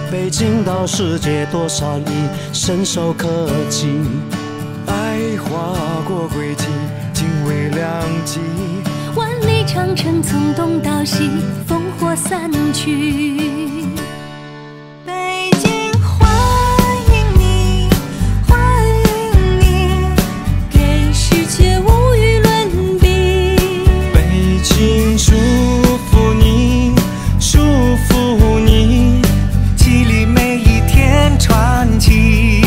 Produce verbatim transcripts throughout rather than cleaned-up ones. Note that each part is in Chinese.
北京到世界多少里，伸手可及。 爱划过轨迹，经纬两极。 万里长城从东到西，烽火三去。北京欢迎你，欢迎你，给世界无与伦比。 北京祝福你，祝福你，激励每一天传奇。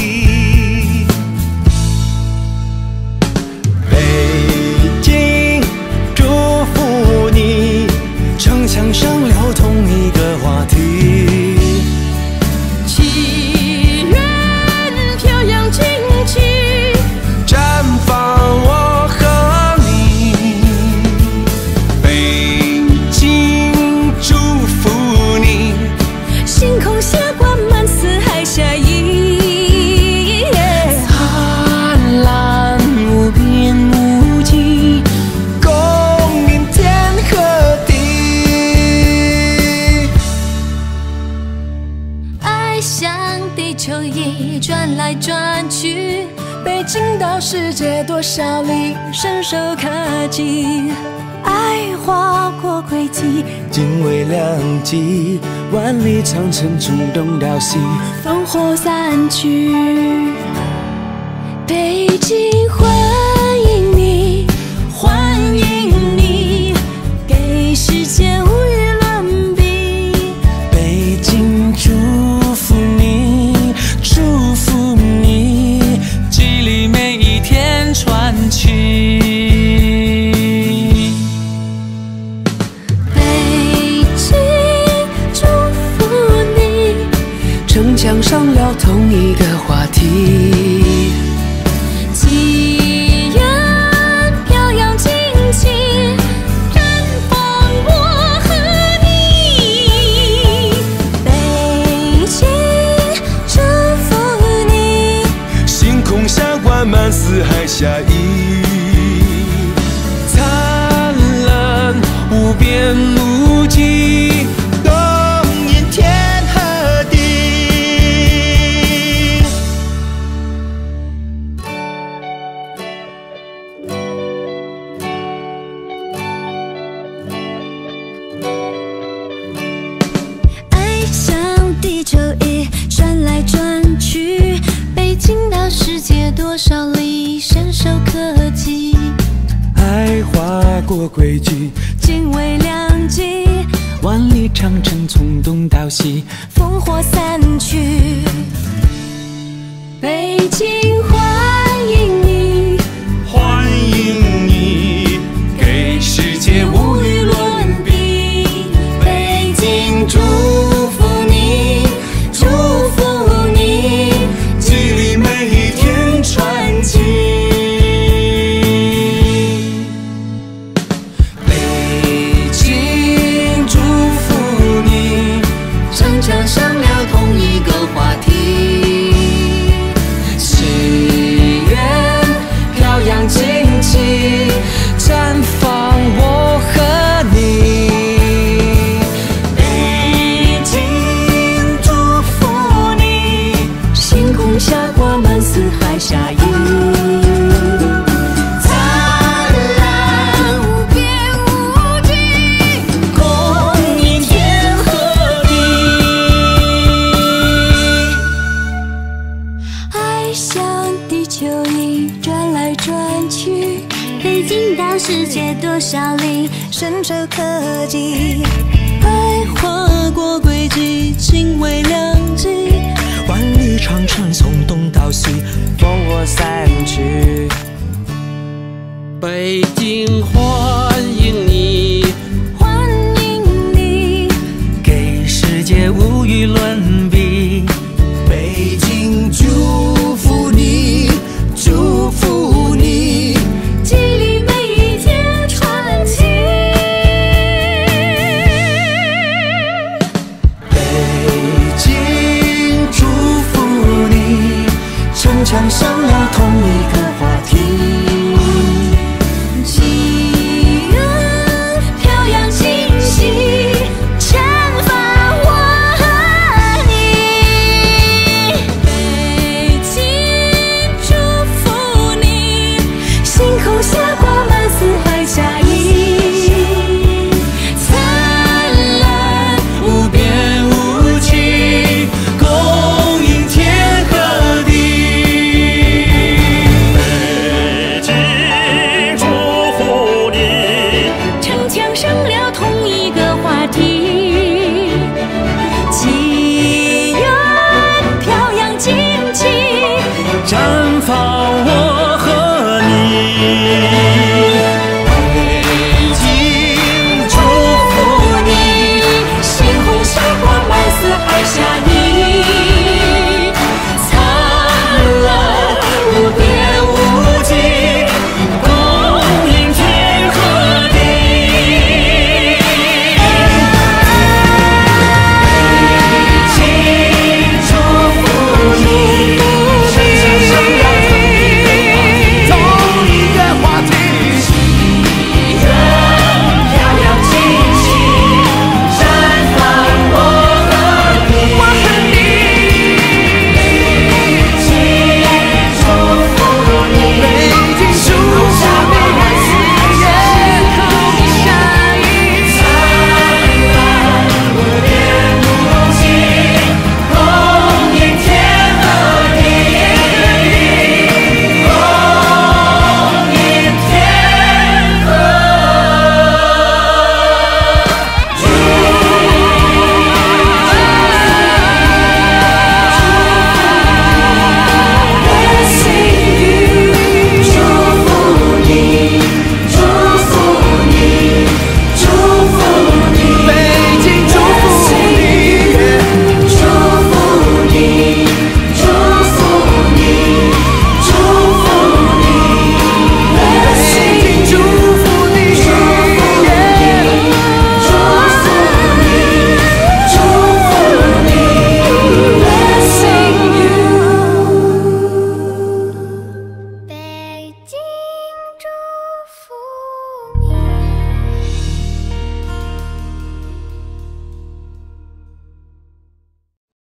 城上聊同一个话题， 祈愿飘扬旌旗， 绽放我和你。北京祝福你， 星空下挂满四海霞意， 灿烂无边无际，共迎天和地。 像地球仪转来转去，北京到世界多少里，伸手可及。爱划过轨迹， 经纬两极，万里长城从东到西， 烽火散去。北京欢迎你，欢迎你，给世界无与伦比。 北京祝福你，祝福你，激励每一天传奇。 北京祝福你， 城墙上聊同一个话题， 祈愿飘扬旌旗，绽放我和你。北京祝福你， 星空下挂满四海霞意，灿烂无边无际，动引天和地。 爱像地球仪转来转去，北京到世界多少里，伸手可及。 爱划过轨迹， 经纬两极， 万里长城从东到西， 烽火散去。北京欢迎你， 欢迎你，给世界无与伦比。北京祝福你，祝福你，激励每一天传奇。北京祝福你，城墙上聊同一个话题，祈愿飘扬旌旗，绽放我和你。北京祝福你， 星空下挂满四海霞意，灿烂无边无际， 共迎天和地。 爱像地球仪转来转去，北京到世界多少里，伸手可及。爱划过轨迹，经纬两极， 万里长城从东到西，烽火散去。北京欢迎你， 欢迎你， 给世界无与伦比。北京祝福你，祝福你， 激励每一天传奇。 北京祝福你，城墙上聊同一个话题， 祈愿飘扬旌旗，绽放我和你。 将